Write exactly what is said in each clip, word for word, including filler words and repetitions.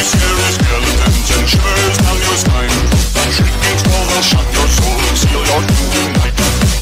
scary skeletons and shivers down your spine. Shrieking swallows shut your soul, seal your doom tonight.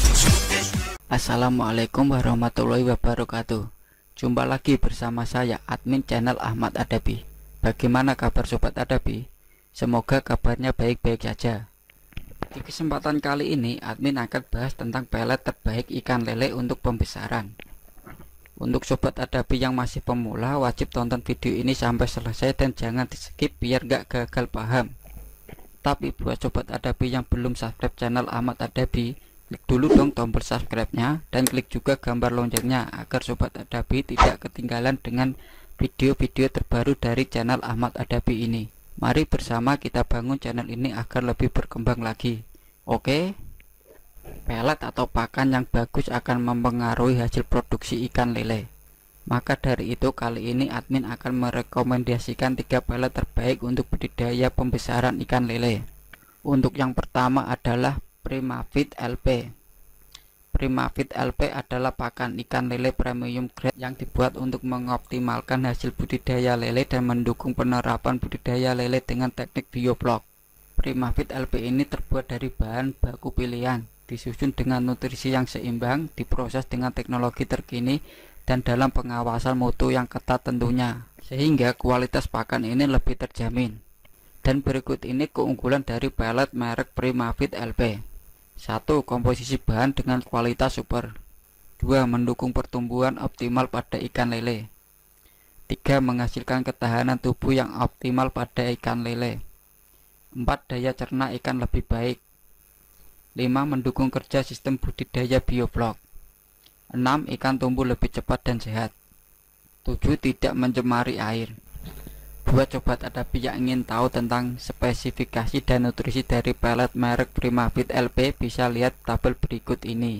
Assalamualaikum warahmatullahi wabarakatuh. Jumpa lagi bersama saya, admin channel Ahmad Adabi. Bagaimana kabar Sobat Adabi? Semoga kabarnya baik-baik saja. Di kesempatan kali ini, admin akan bahas tentang pelet terbaik ikan lele untuk pembesaran. Untuk Sobat Adabi yang masih pemula, wajib tonton video ini sampai selesai dan jangan di skip biar gak gagal paham. Tapi buat Sobat Adabi yang belum subscribe channel Ahmad Adabi, klik dulu dong tombol subscribe-nya dan klik juga gambar loncengnya agar Sobat Adabi tidak ketinggalan dengan video-video terbaru dari channel Ahmad Adabi ini. Mari bersama kita bangun channel ini agar lebih berkembang lagi. Oke? Pelet atau pakan yang bagus akan mempengaruhi hasil produksi ikan lele. Maka dari itu kali ini admin akan merekomendasikan tiga pelet terbaik untuk budidaya pembesaran ikan lele. Untuk yang pertama adalah Primafeed L P. Primafeed L P adalah pakan ikan lele premium grade yang dibuat untuk mengoptimalkan hasil budidaya lele dan mendukung penerapan budidaya lele dengan teknik bioflok. Primafeed L P ini terbuat dari bahan baku pilihan, disusun dengan nutrisi yang seimbang, diproses dengan teknologi terkini, dan dalam pengawasan mutu yang ketat tentunya, sehingga kualitas pakan ini lebih terjamin. Dan berikut ini keunggulan dari pelet merek Primafeed L P. satu. Komposisi bahan dengan kualitas super. Dua. Mendukung pertumbuhan optimal pada ikan lele. Tiga. Menghasilkan ketahanan tubuh yang optimal pada ikan lele. Empat. Daya cerna ikan lebih baik. Lima. Mendukung kerja sistem budidaya bioflok. Enam. Ikan tumbuh lebih cepat dan sehat. Tujuh. Tidak mencemari air. Buat Sobat Adabi yang ingin tahu tentang spesifikasi dan nutrisi dari pelet merek Primafeed L P, bisa lihat tabel berikut ini.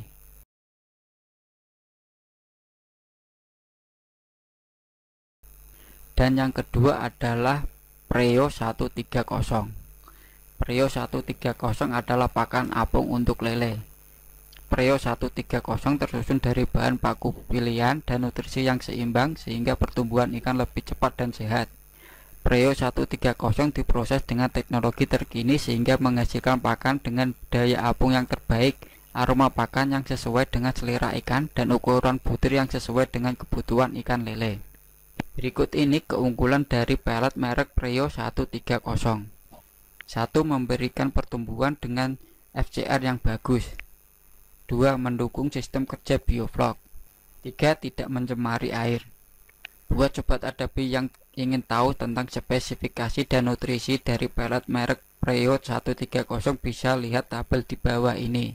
Dan yang kedua adalah Preo seratus tiga puluh. Preo seratus tiga puluh adalah pakan apung untuk lele. Preo seratus tiga puluh tersusun dari bahan baku pilihan dan nutrisi yang seimbang sehingga pertumbuhan ikan lebih cepat dan sehat. Preo seratus tiga puluh diproses dengan teknologi terkini sehingga menghasilkan pakan dengan daya apung yang terbaik, aroma pakan yang sesuai dengan selera ikan, dan ukuran butir yang sesuai dengan kebutuhan ikan lele. Berikut ini keunggulan dari pelet merek Preo seratus tiga puluh. satu. Memberikan pertumbuhan dengan F C R yang bagus. Dua. Mendukung sistem kerja bioflok. Tiga. Tidak mencemari air. Buat Sobat Adabi yang ingin tahu tentang spesifikasi dan nutrisi dari pelet merek Preo seratus tiga puluh, bisa lihat tabel di bawah ini.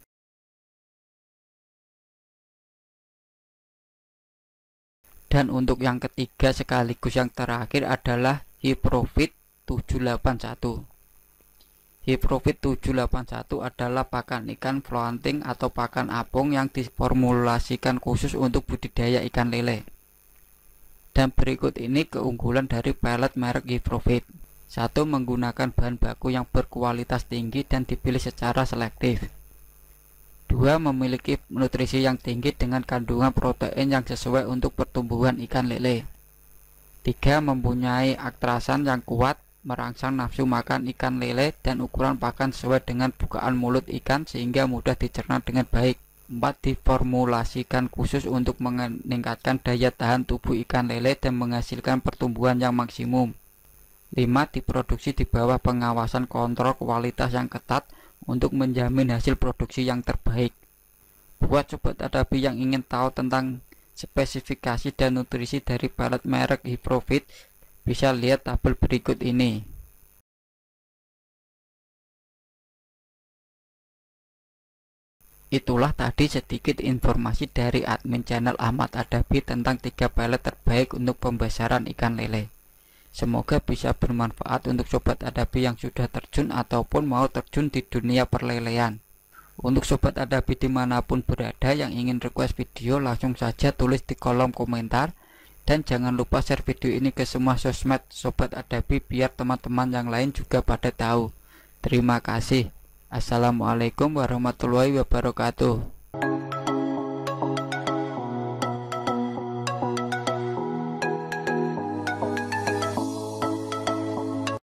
Dan untuk yang ketiga sekaligus yang terakhir adalah Hiprofit tujuh delapan satu. Hiprofit tujuh delapan satu adalah pakan ikan floating atau pakan apung yang diformulasikan khusus untuk budidaya ikan lele. Dan berikut ini keunggulan dari pelet merek Hiprofit. Satu. Menggunakan bahan baku yang berkualitas tinggi dan dipilih secara selektif. Dua. Memiliki nutrisi yang tinggi dengan kandungan protein yang sesuai untuk pertumbuhan ikan lele. Tiga. Mempunyai atrasan yang kuat, merangsang nafsu makan ikan lele, dan ukuran pakan sesuai dengan bukaan mulut ikan sehingga mudah dicerna dengan baik. Empat. Diformulasikan khusus untuk meningkatkan daya tahan tubuh ikan lele dan menghasilkan pertumbuhan yang maksimum. Lima. Diproduksi di bawah pengawasan kontrol kualitas yang ketat untuk menjamin hasil produksi yang terbaik. Buat Sobat Adabi yang ingin tahu tentang spesifikasi dan nutrisi dari pelet merek Hiprofit, bisa lihat tabel berikut ini. Itulah tadi sedikit informasi dari admin channel Ahmad Adabi tentang tiga pelet terbaik untuk pembesaran ikan lele. Semoga bisa bermanfaat untuk Sobat Adabi yang sudah terjun ataupun mau terjun di dunia perlelean. Untuk Sobat Adabi dimanapun berada yang ingin request video, langsung saja tulis di kolom komentar. Dan jangan lupa share video ini ke semua sosmed Sobat Adabi biar teman-teman yang lain juga pada tahu. Terima kasih. Assalamualaikum warahmatullahi wabarakatuh.